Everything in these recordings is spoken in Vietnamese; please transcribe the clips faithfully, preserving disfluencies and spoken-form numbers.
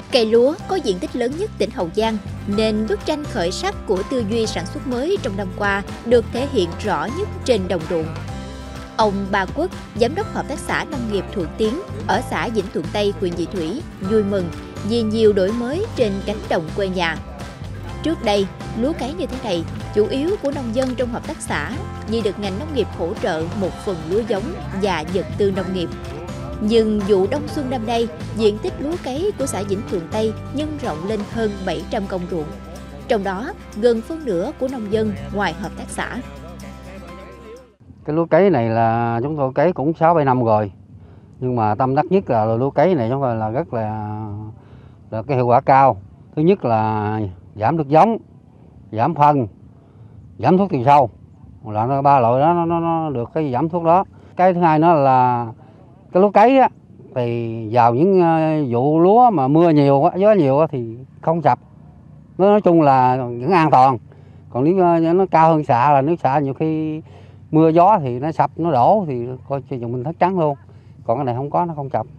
Cây lúa có diện tích lớn nhất tỉnh Hậu Giang, nên bức tranh khởi sắc của tư duy sản xuất mới trong năm qua được thể hiện rõ nhất trên đồng ruộng. Ông Ba Quốc, Giám đốc Hợp tác xã Nông nghiệp Thuận Tiến ở xã Vĩnh Thuận Tây, huyện Vị Thủy, vui mừng vì nhiều đổi mới trên cánh đồng quê nhà. Trước đây, lúa cấy như thế này chủ yếu của nông dân trong hợp tác xã vì được ngành nông nghiệp hỗ trợ một phần lúa giống và vật tư nông nghiệp. Nhưng vụ đông xuân năm nay, diện tích lúa cấy của xã Vĩnh Thuận Tây nhân rộng lên hơn bảy trăm công ruộng. Trong đó, gần phân nửa của nông dân ngoài hợp tác xã. Cái lúa cấy này là chúng tôi cấy cũng sáu bảy năm rồi. Nhưng mà tâm đắc nhất là lúa cấy này chúng tôi là rất là, là cái hiệu quả cao. Thứ nhất là giảm được giống, giảm phân, giảm thuốc trừ sâu. Là nó ba loại đó nó, nó, nó được cái giảm thuốc đó. Cái thứ hai nó là cái lúa cấy á, thì vào những vụ lúa mà mưa nhiều, gió nhiều thì không sập. Nó nói chung là vẫn an toàn. Còn nếu nó cao hơn xạ là nước xạ nhiều khi mưa gió thì nó sập, nó đổ thì coi cho dùng mình thất trắng luôn. Còn cái này không có, nó không sập.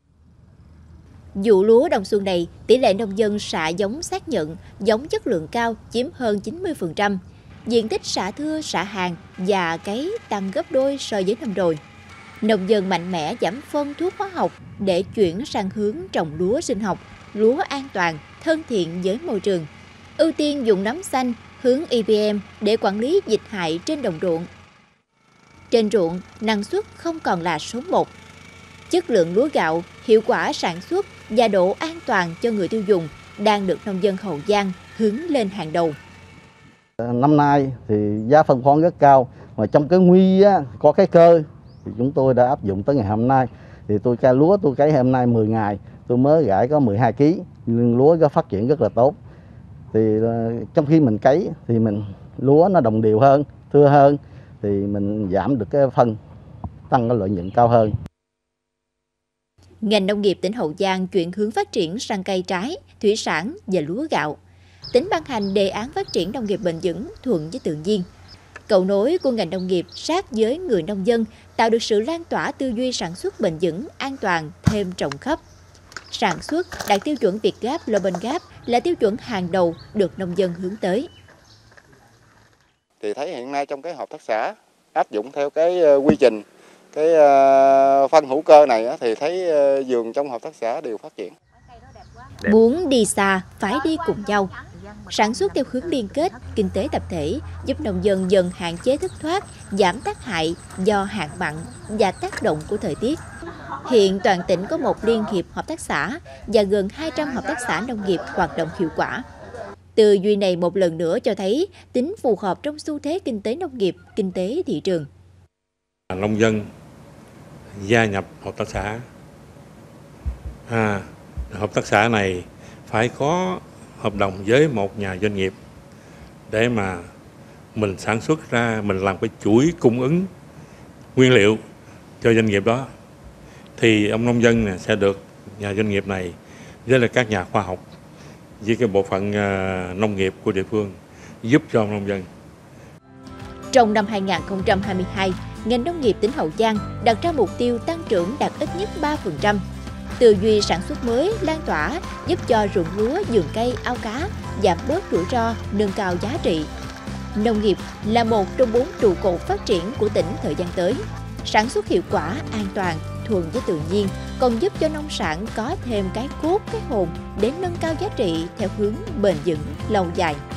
Vụ lúa đông xuân này, tỷ lệ nông dân xạ giống xác nhận, giống chất lượng cao chiếm hơn chín mươi phần trăm. Diện tích xạ thưa, xạ hàng và cấy tăng gấp đôi so với năm rồi. Nông dân mạnh mẽ giảm phân thuốc hóa học để chuyển sang hướng trồng lúa sinh học, lúa an toàn, thân thiện với môi trường. Ưu tiên dùng nấm xanh, hướng e pê em để quản lý dịch hại trên đồng ruộng. Trên ruộng, năng suất không còn là số một. Chất lượng lúa gạo, hiệu quả sản xuất và độ an toàn cho người tiêu dùng đang được nông dân Hậu Giang hướng lên hàng đầu. Năm nay thì giá phân bón rất cao, mà trong cái nguy á, có cái cơ thì chúng tôi đã áp dụng tới ngày hôm nay. Thì tôi cấy lúa tôi cấy hôm nay mười ngày, tôi mới gãi có mười hai ki lô gam, nhưng lúa có phát triển rất là tốt. Thì trong khi mình cấy thì mình lúa nó đồng đều hơn, thưa hơn, thì mình giảm được cái phân, tăng cái lợi nhuận cao hơn. Ngành nông nghiệp tỉnh Hậu Giang chuyển hướng phát triển sang cây trái, thủy sản và lúa gạo. Tỉnh ban hành đề án phát triển nông nghiệp bền vững thuận với tự nhiên. Cầu nối của ngành nông nghiệp sát với người nông dân tạo được sự lan tỏa tư duy sản xuất bền vững, an toàn, thêm rộng khắp. Sản xuất đạt tiêu chuẩn Việt Gap, Global Gap là tiêu chuẩn hàng đầu được nông dân hướng tới. Thì thấy hiện nay trong cái hợp tác xã áp dụng theo cái quy trình, cái phân hữu cơ này thì thấy vườn trong hợp tác xã đều phát triển. Muốn đi xa phải đi cùng nhau. Sản xuất theo hướng liên kết, kinh tế tập thể giúp nông dân dần hạn chế thất thoát, giảm tác hại do hạn mặn và tác động của thời tiết. Hiện toàn tỉnh có một liên hiệp hợp tác xã và gần hai trăm hợp tác xã nông nghiệp hoạt động hiệu quả. Tư duy này một lần nữa cho thấy tính phù hợp trong xu thế kinh tế nông nghiệp, kinh tế thị trường. Nông dân gia nhập hợp tác xã. À, hợp tác xã này phải có hợp đồng với một nhà doanh nghiệp để mà mình sản xuất ra, mình làm cái chuỗi cung ứng nguyên liệu cho doanh nghiệp đó. Thì ông nông dân này sẽ được nhà doanh nghiệp này với là các nhà khoa học với cái bộ phận nông nghiệp của địa phương giúp cho nông dân. Trong năm hai nghìn không trăm hai mươi hai, ngành nông nghiệp tỉnh Hậu Giang đặt ra mục tiêu tăng trưởng đạt ít nhất ba phần trăm. Tư duy sản xuất mới lan tỏa giúp cho ruộng lúa, vườn cây, ao cá giảm bớt rủi ro, nâng cao giá trị. Nông nghiệp là một trong bốn trụ cột phát triển của tỉnh thời gian tới. Sản xuất hiệu quả, an toàn, thuần với tự nhiên còn giúp cho nông sản có thêm cái cốt, cái hồn để nâng cao giá trị theo hướng bền vững, lâu dài.